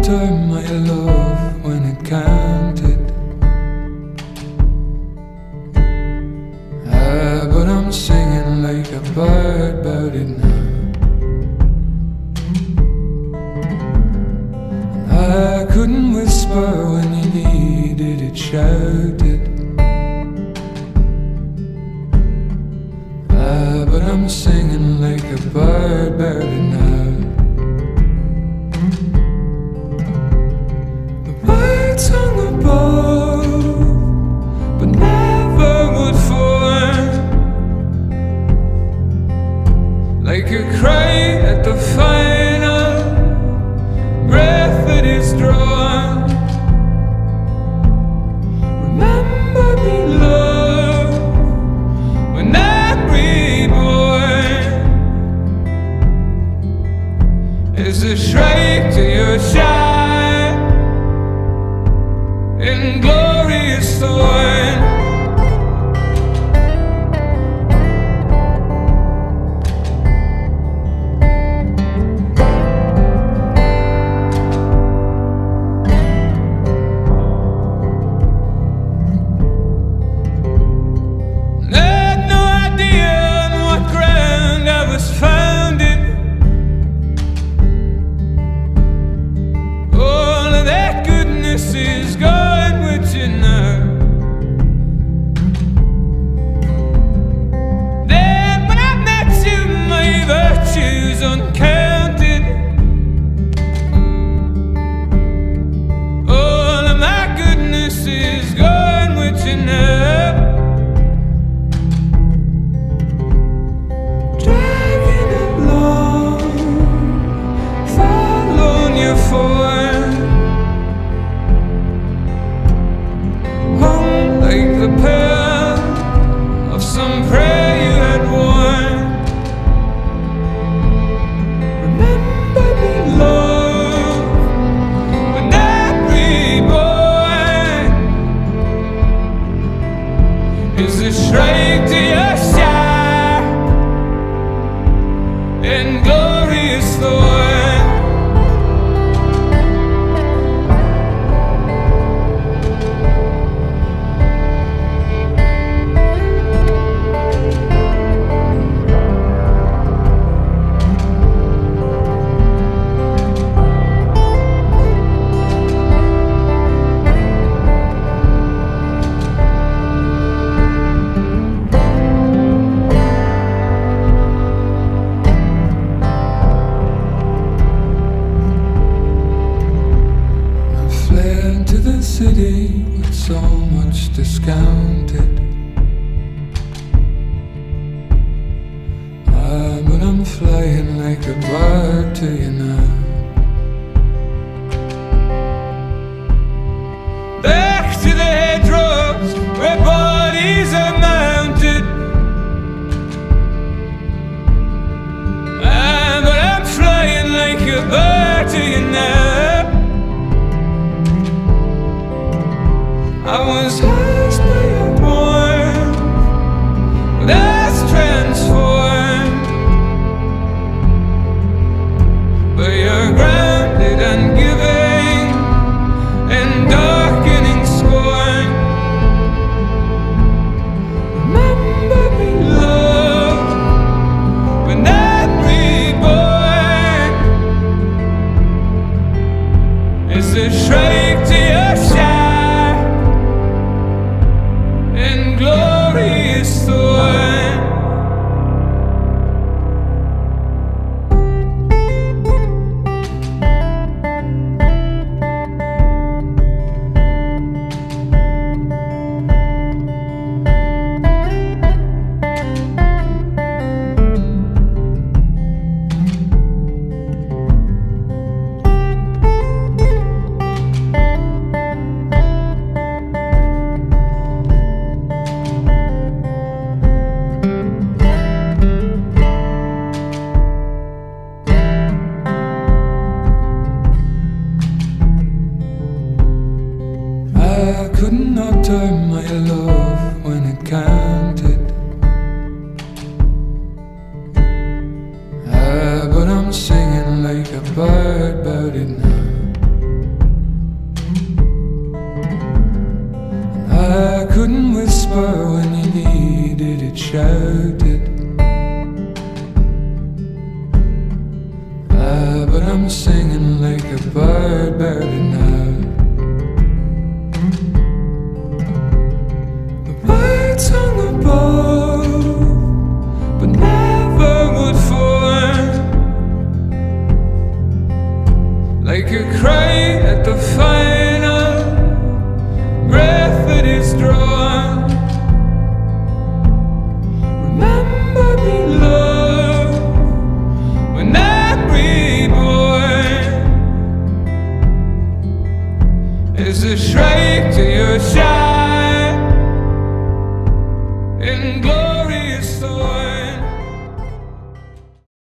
time my love when it counted. But I'm singing like a bird about it now. I couldn't whisper when you needed it shouted. But I'm singing like a bird about it now. The birds hung above, but never would form, like a cry at the final breath that is drawn. Remember me, love, when I'm reborn. Is a shrike to your shine in glorious thorn. Is gone with you now. Then when I met you, my virtues uncounted. All of my goodness is gone with you now. Dragging along, following your form. Like the pearl of some prayer you had worn. Remember me, love, when I'm reborn. Is a shrike to your sharp and glorious thorn. To the city with so much discounted. But I'm flying like a bird to you now. Back to the hedgerows where bodies are mounted. But I'm flying like a bird to you now. I was asked by your warmth, that's transformed. But you're grounded and giving and darkening scorn. Remember me, love, when I'm reborn. It's a shrike to your shadow and glorious thorn. shouted. But I'm singing like a bird burning out. The birds hung above, but never would form. Like a cry at the final breath that is drawn. Remember me, love, when I'm reborn. Is a shrike to your shine.